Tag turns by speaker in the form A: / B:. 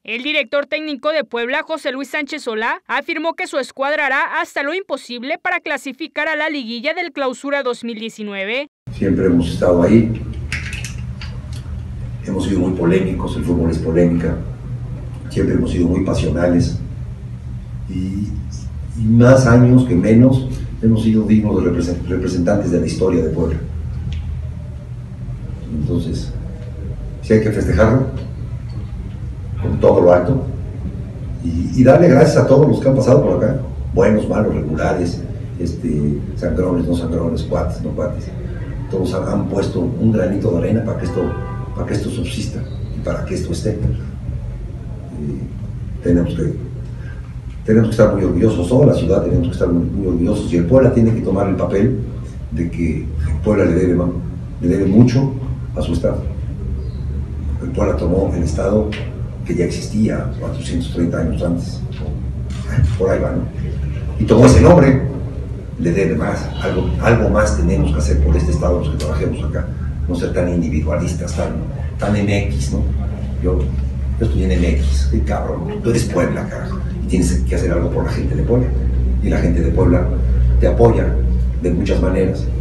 A: El director técnico de Puebla, José Luis Sánchez Solá, afirmó que su escuadra hará hasta lo imposible para clasificar a la liguilla del Clausura 2019.
B: Siempre hemos estado ahí, hemos sido muy polémicos, el fútbol es polémica, siempre hemos sido muy pasionales y más años que menos hemos sido dignos de representantes de la historia de Puebla. Entonces, sí hay que festejarlo con todo lo alto y darle gracias a todos los que han pasado por acá, buenos, malos, regulares, sangrones, no sangrones, cuates, no cuates. Todos han puesto un granito de arena para que esto subsista y para que esto esté. Tenemos que estar muy orgullosos, toda la ciudad tenemos que estar muy orgullosos, y el Puebla tiene que tomar el papel de que el Puebla le debe mucho a su estado. El Puebla tomó el estado que ya existía 430 años antes, por ahí va, ¿no? Y tomó ese nombre, le debe más, algo más tenemos que hacer por este estado los que trabajemos acá, no ser tan individualistas, tan MX, ¿no? Yo estoy en MX, qué cabrón, tú eres Puebla, carajo, y tienes que hacer algo por la gente de Puebla, y la gente de Puebla te apoya de muchas maneras.